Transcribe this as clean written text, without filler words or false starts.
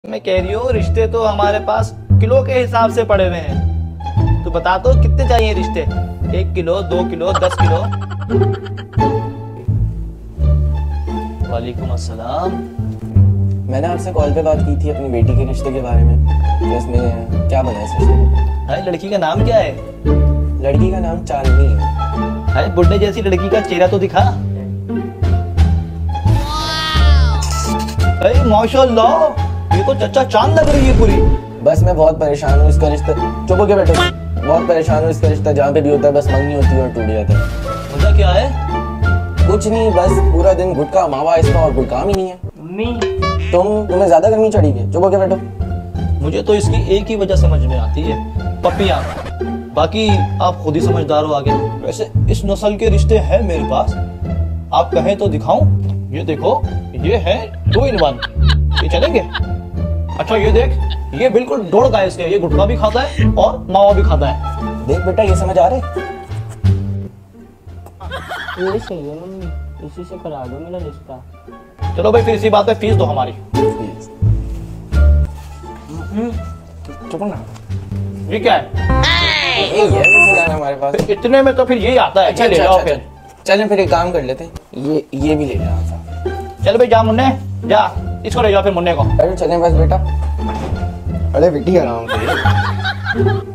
मैं कह रही हूँ रिश्ते तो हमारे पास किलो के हिसाब से पड़े हुए हैं। तो बता दो कितने चाहिए रिश्ते? 1 किलो, 2 किलो, 10 किलो? वालेकुम अस्सलाम। मैंने आपसे कॉल पे बात की थी अपनी बेटी के रिश्ते के बारे में। तो इसमें क्या बना है इस रिश्ते में? अरे लड़की का नाम क्या है? लड़की का नाम चांदनी है। अरे बुड्ढे जैसी लड़की का चेहरा तो दिखा। अरे माशाल्लाह, ये तो चच्चा चांद लग रही है पूरी। बस मैं बहुत परेशान हूँ इसका रिश्ता। चुप होके बैठो। बहुत परेशान हूँ इसका रिश्ता। जहाँ पे भी होता है बस मंगनी होती है और टूट जाता है। वजह क्या है? कुछ नहीं, बस पूरा दिन गुटखा मावा इसका और कोई काम ही नहीं है। मम्मी तुम्हें ज्यादा गर्मी चढ़ी है। चुप होके बैठो। मुझे तो इसकी एक ही वजह समझ में आती है, पपियां। बाकी आप खुद ही समझदार हो आगे। वैसे इस नस्ल के रिश्ते हैं मेरे पास, आप कहें तो दिखाऊं? ये देखो, ये है 2 in 1। ये चलेंगे? अच्छा ये देख, ये बिल्कुल ढोड़ का है इसके। ये गुटखा भी खाता है और मावा भी खाता है। देख बेटा, ये समझ आ रहे? ये सही है मम्मी, इसी से करा दो मेरा रिश्ता। चलो भाई, फिर इसी बात पे फीस दो हमारी। चुप ना। ये क्या है? ये है हमारे पास। इतने में तो फिर यही आता है। अच्छा, ले जाओ फिर। चलें फिर एक काम कर लेते हैं। ये भी ले जाओ। चल भाई, जा मुन्ने जा, इसको ले जाओ फिर मुन्ने को। अरे चलें बस बेटा। अरे बेटी आराम से।